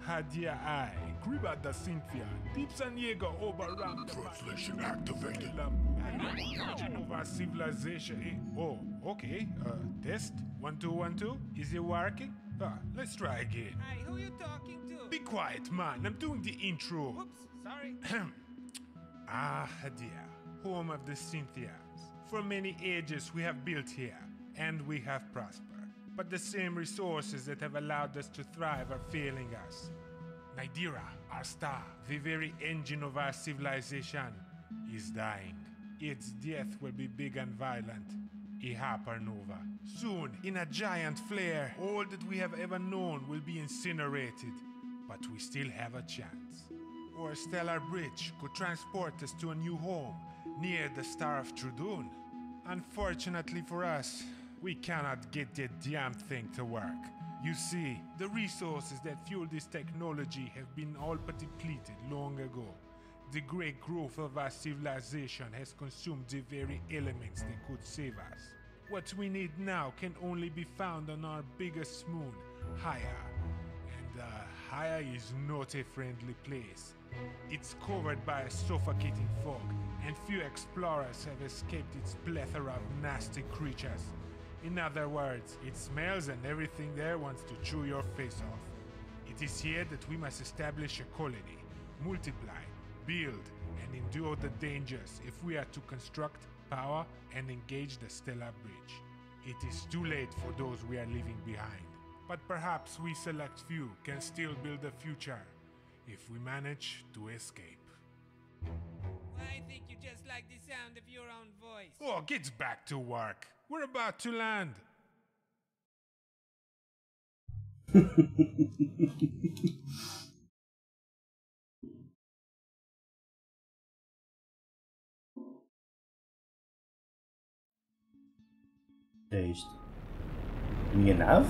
Hadia I, Kriba da Cynthia, Deeps and Jäger overran the Translation activated. Genova civilization. Oh, okay. Test 1 2 1 2. Is it working? Let's try again. Hey, who you talking to? Be quiet, man. I'm doing the intro. Oops, sorry. Hadia, home of the Cynthians. For many ages we have built here, and we have prospered. But the same resources that have allowed us to thrive are failing us. Nidira, our star, the very engine of our civilization, is dying. Its death will be big and violent. A hypernova. Soon, in a giant flare, all that we have ever known will be incinerated. But we still have a chance. Or a stellar bridge could transport us to a new home, near the Star of Trudun. Unfortunately for us, we cannot get that damn thing to work. You see, the resources that fuel this technology have been all but depleted long ago. The great growth of our civilization has consumed the very elements that could save us. What we need now can only be found on our biggest moon, Haya. And Haya is not a friendly place. It's covered by a suffocating fog, and few explorers have escaped its plethora of nasty creatures. In other words, it smells and everything there wants to chew your face off. It is here that we must establish a colony, multiply, build, and endure the dangers if we are to construct, power, and engage the Stellar Bridge. It is too late for those we are leaving behind, but perhaps we select few can still build a future if we manage to escape. I think you just like the sound of your own voice. Oh, get back to work. We're about to land. É isto. Minha nave?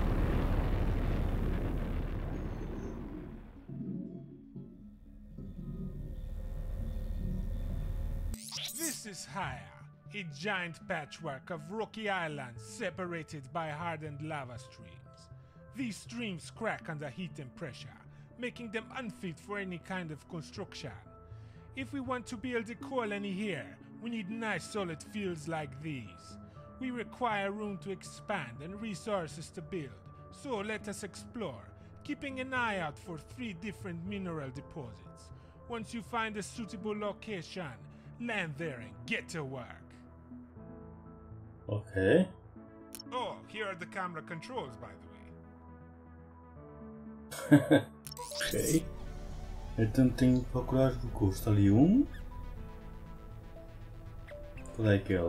This is Haya, a giant patchwork of rocky islands separated by hardened lava streams. These streams crack under heat and pressure, making them unfit for any kind of construction. If we want to build a colony here, we need nice solid fields like these. We require room to expand and resources to build, so let us explore, keeping an eye out for 3 different mineral deposits. Once you find a suitable location, land there and get to work. Ok. Oh, here are the camera controls, by the way. Ok. Então tenho que procurar os recursos. Está ali um. Qual é aquele?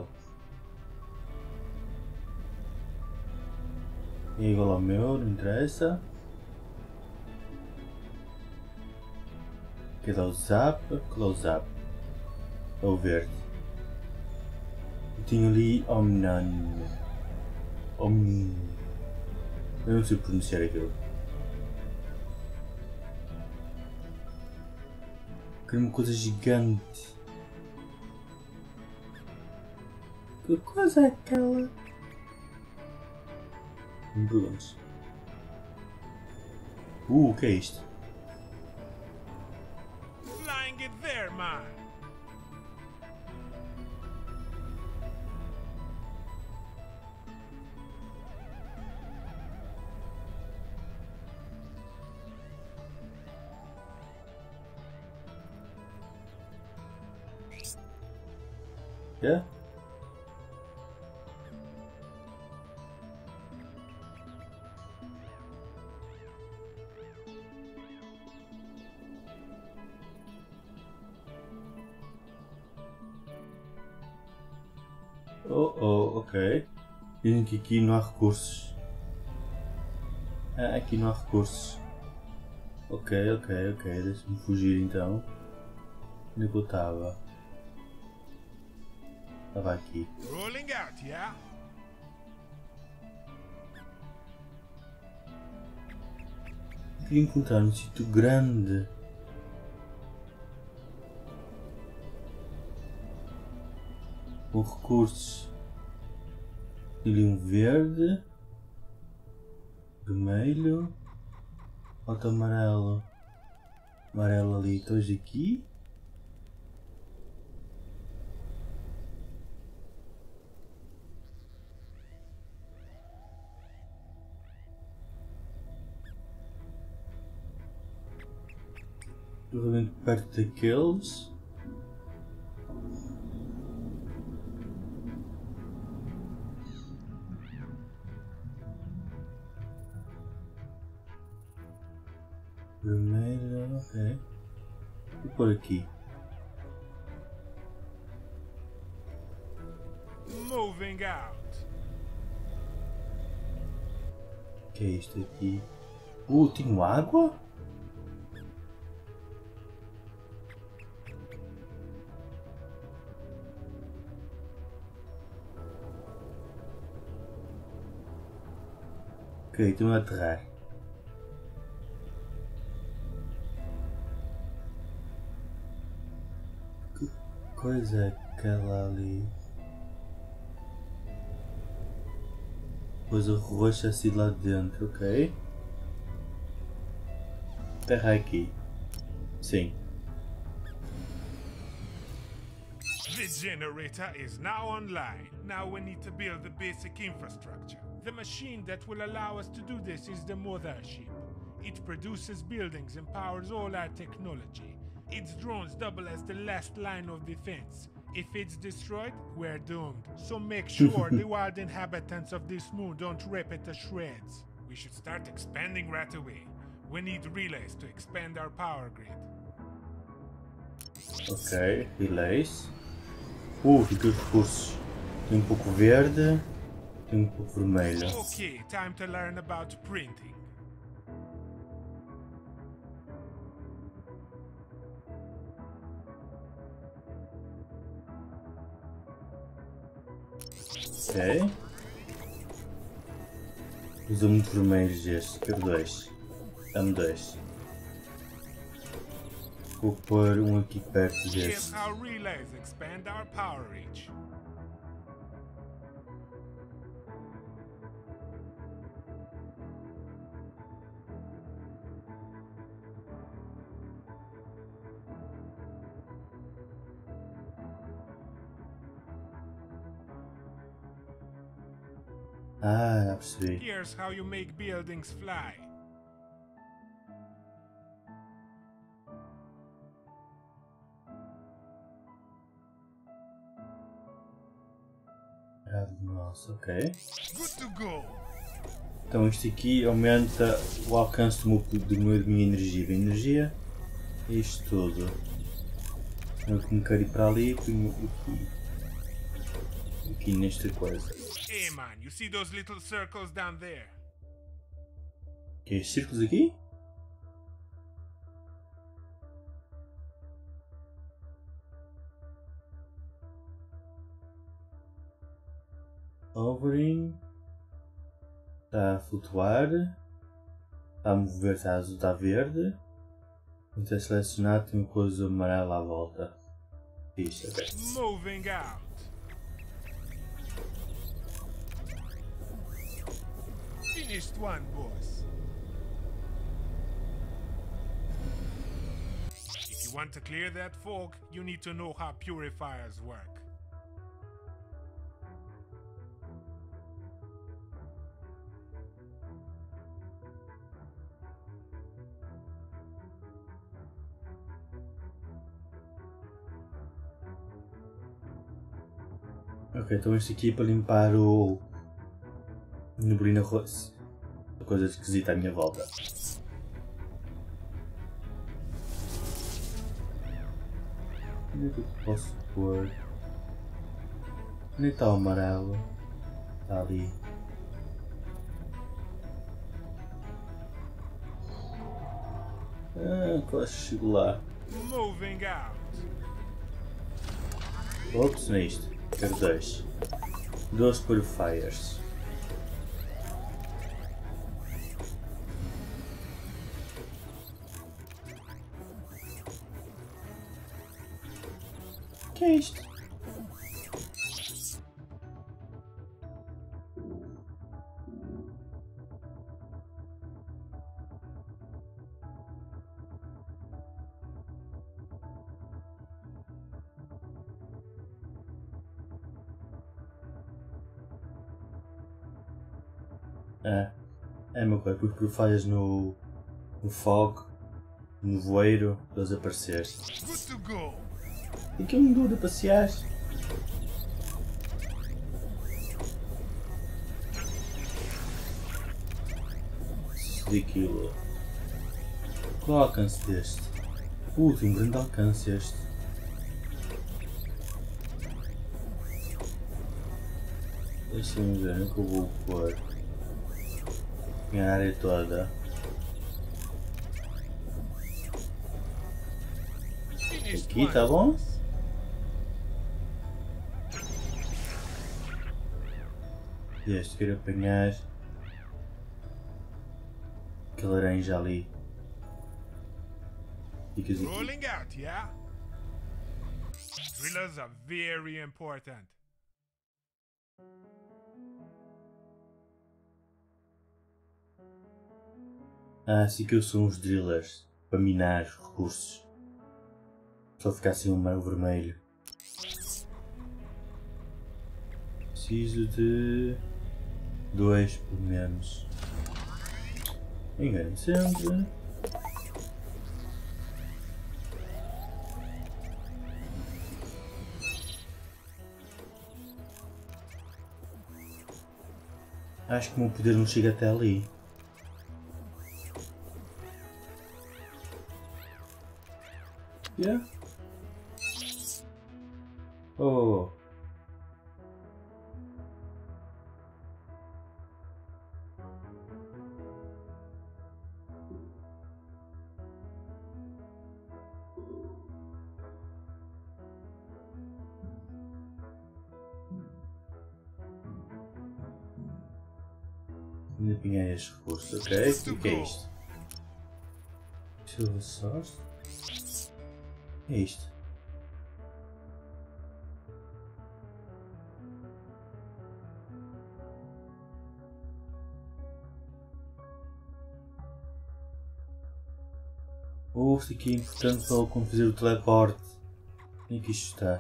É igual ao meu, não interessa. Aquele é o zap. Qual é o zap? É o verde. Eu tinha ali Omnan. Omni. Eu não sei pronunciar aquilo. Quero uma coisa gigante. Que coisa é aquela? Não me perguntes. O que é isto? Flying it there, man! É? Oh, ok. Dizem que aqui não há recursos. Ah, aqui não há recursos. Ok. Deixa-me fugir então. Onde é que eu estava? Estava aqui. Rolling out, yeah? Queria encontrar um sítio grande. Com recursos. Ali um verde. Vermelho. Outro amarelo. Amarelo ali, dois aqui. Provavelmente perto daqueles. Vermelho, ok. E por aqui. Moving out. O que é isto aqui? Tenho água? Ok, estou a aterrar. Que coisa é aquela ali? Coisa roxa assim lá dentro, ok? Terra aqui. Sim. The generator is now online. Now we need to build the basic infrastructure. The machine that will allow us to do this is the mothership. It produces buildings and powers all our technology. Its drones double as the last line of defense. If it's destroyed, we're doomed. So make sure the wild inhabitants of this moon don't rip it to shreds. We should start expanding right away. We need relays to expand our power grid. Ok, relays. Fica os recursos. Tem pouco verde, tem pouco vermelho. Okay, time to learn about printing. Ok. Usa muito vermelhos este, quero dois. Dá-me dois. Vou pôr um aqui perto Here's deste. how relays expand our power reach. Já percebi. Here's how you make buildings fly. Nossa, ok. Good to go. Então isto aqui aumenta o alcance da minha energia. A energia é isto tudo. Eu como quero ir para ali, ponho aqui. Aqui nesta coisa. Hey man, you see those little circles down there? Que é estes círculos aqui? Hovering. Está a flutuar. Está a mover, está azul, está verde. Quando é selecionado tem uma coisa amarela à volta. Isto, ok. Moving out. Finished one, boss. If you want to clear that fog, you need to know how purifiers work. Ok, então este aqui é para limpar o neblina roxa. Coisa esquisita à minha volta. Onde é que eu posso pôr? Onde está o amarelo? Está ali. Quase chego lá. Moving out. Ops, não é isto. Quero dois. 12 purifiers. O que é isto? É meu coisa, porque falhas no fogo, no voeiro, eles aparecer. Good to go. E que um duro de passear. De aquilo. Qual é o alcance deste? Tem um grande alcance este. Deixa-me ver o que eu vou pôr. Minha área toda. Aqui tá bom? Este quero apanhar aquele laranja ali. Ficas aqui. Rolling out, yeah? Drillers are very important. Assim que eu sou uns drillers para minar os recursos. Só ficar assim um meio vermelho. Preciso de 2 pelo menos. Engano sempre. Acho que o meu poder não chega até ali. Yeah. Oh. Ainda apanhei este recurso, ok? O que é isto? Silver Source? O que é isto? Isto aqui é importante para como fazer o teleporte. Onde é que isto está?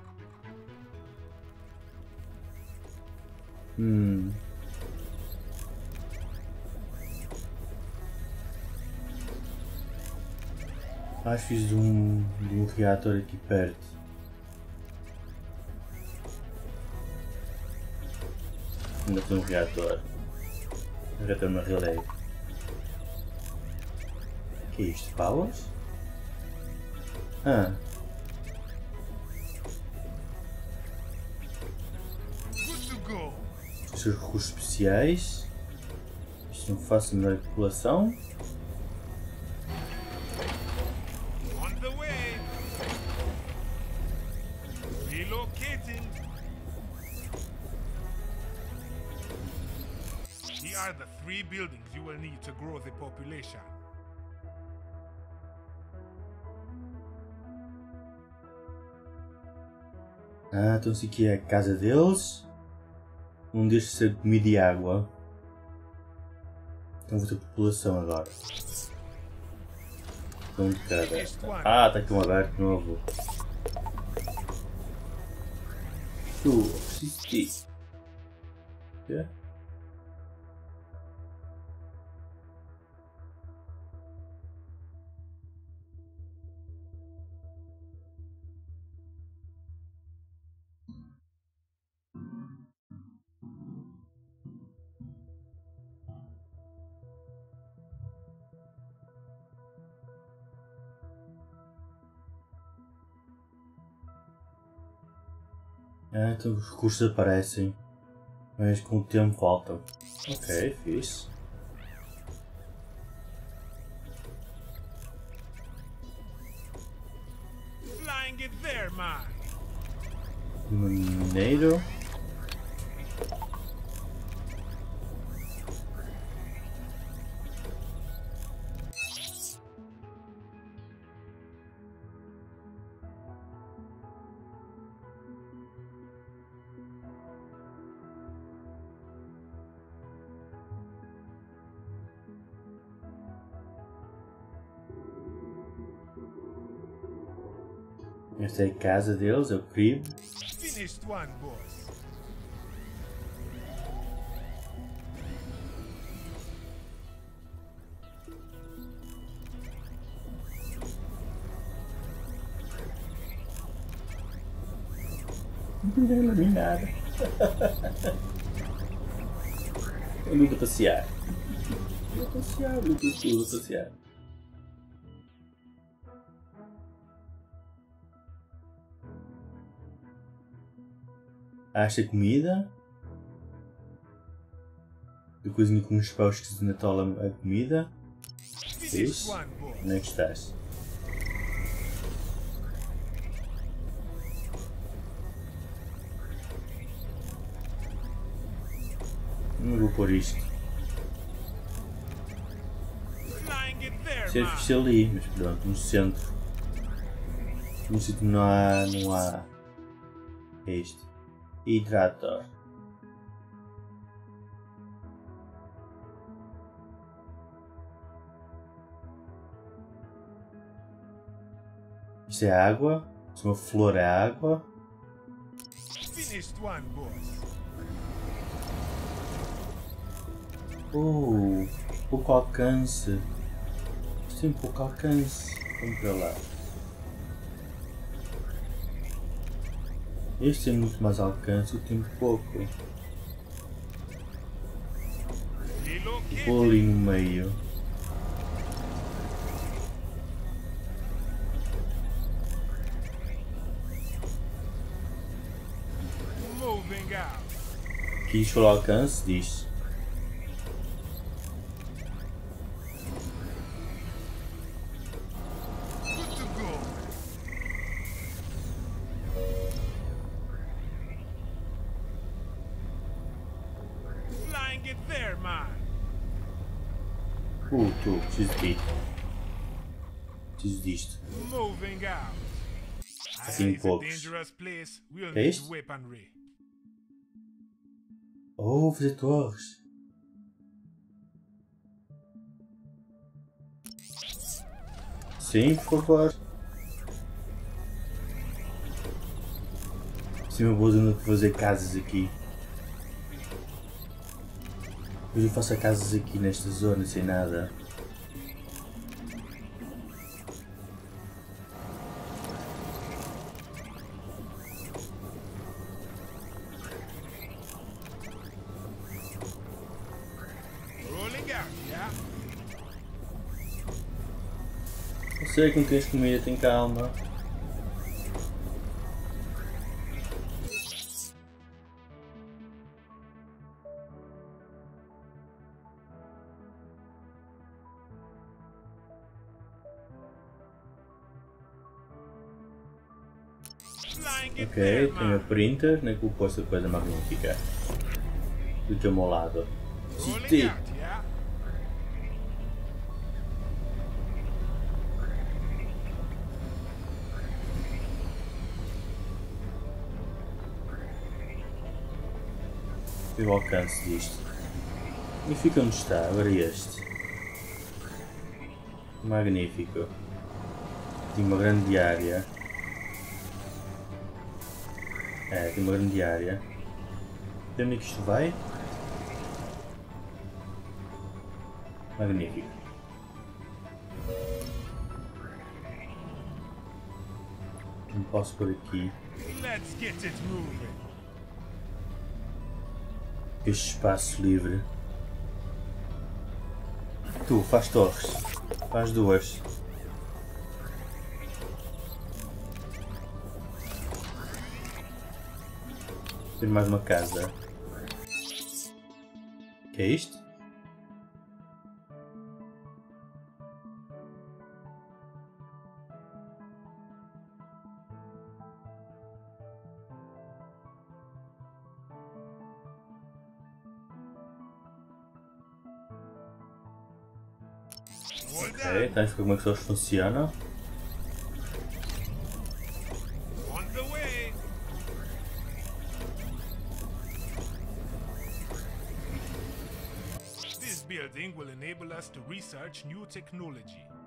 Acho que fiz de um reator aqui perto. Ainda tem um reator. Um reator na relé. O que é isto? Powers? Good to go. Os seus recursos especiais. Isto não faço a melhor calculação. On the way. Relocating. Here are the 3 buildings you will need to grow the population. Então isso aqui é a casa deles. Um destes ser comida e água. Então vou ter população agora. Um de cada. Está aqui um aberto novo. Preciso de ti. Yeah. Então os recursos aparecem, mas com o tempo faltam. Ok, fixe. Flying it there, man. Mineiro. Esta é a casa deles, é o crib. Finished one, boss. Não vi nada. Eu vou passear. Vou passear. Acha comida? Eu cozinho com uns paus que na tola a comida. Isso? Onde é que estás? Não vou pôr isto. Ser fixe ali, mas pronto, no centro. No sítio não há. É isto. Hidrator. Isto é água. Se uma flor é água. Pouco alcance. Isto tem pouco alcance. Vamos para lá. Este tem muito mais alcance e tem pouco. Vou ali no meio. Aqui isto for alcance, diz. Tu, preciso de ti. Preciso disto. Assim poucos. Que é isto? Oh, fazer torres. Sim, por favor. Sim, uma boa zona de fazer casas aqui. Eu faço casas aqui nesta zona sem nada. Eu sei que não tens comida, tem calma. Ok, tenho a printer, nem que vou pôr essa coisa magnífica. Do teu meu lado. Sim. Eu alcance disto. E fica onde está, agora este. Magnífico. Tem uma grande área. Tem uma grande área. De onde é que isto vai? Magnífico. Não posso por aqui. Este espaço livre. Tu, faz torres. Faz duas. Tem mais uma casa. Que é isto? Ok, estamos a ver como é que eles funcionam. This building will enable us to research new technology.